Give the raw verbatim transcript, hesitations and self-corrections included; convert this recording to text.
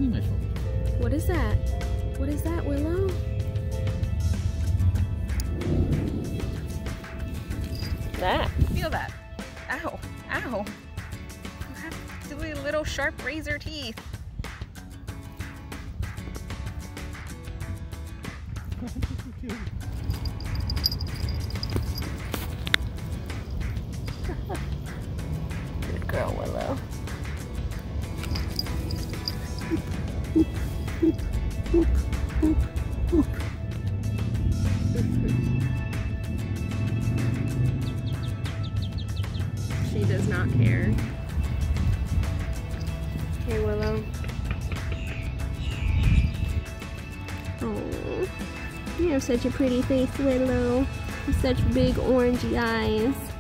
me my shoulder. What is that? What is that, Willow? That. Feel that. Ow. Ow. You have silly little sharp razor teeth. Good girl, Willow. She does not care. Hey, Willow. Oh, you have such a pretty face, Willow. With such big orangey eyes.